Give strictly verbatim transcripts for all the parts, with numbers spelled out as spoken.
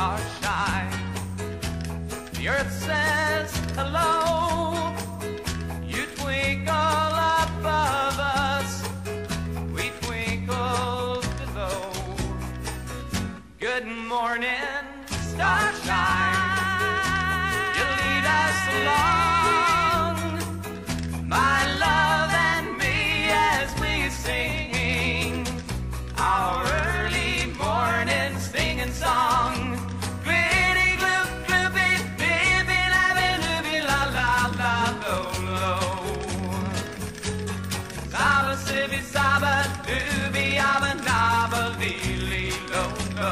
stars shine. The earth says hello, you twinkle above us, we twinkle below. Good morning, starshine, you lead us along, my love and me, as we sing our early morning singing song. Glitty gloop gloopy, nippy lappy loopy la la la lo lo. Saba sippy saba dooby abba nabba lee lee lo lo.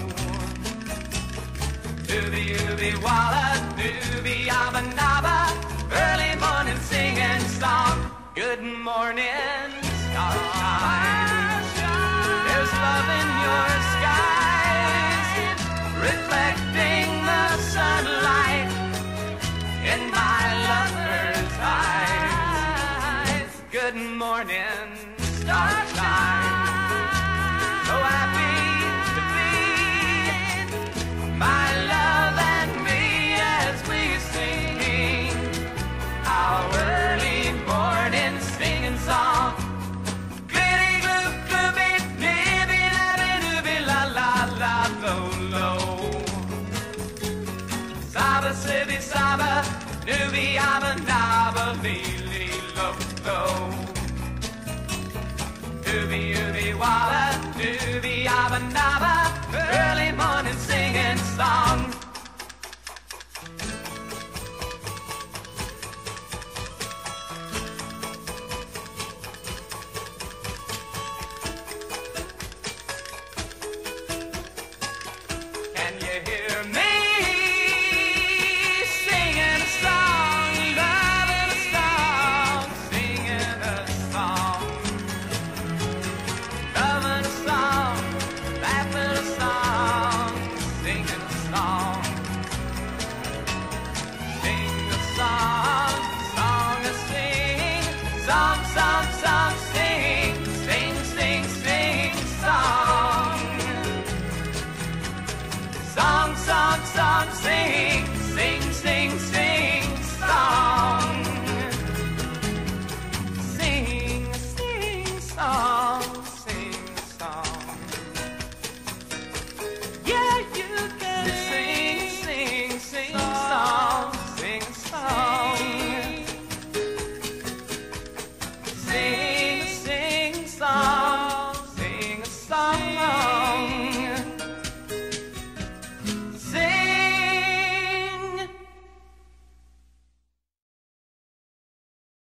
Dooby dooby walla dooby abba nabba, early morning singing song. Good morning, starshine, there's love in your skies, reflecting the sunlight in my lover's eyes. Good morning, starshine, so happy to be, my love and me, as we sing our early morning singing song. Glitty gloop gloopy, nippy lappy doopy la la la lo lo. Saba sippy saba dooby abba nabba lee lee lo lo. Dooby dooby wa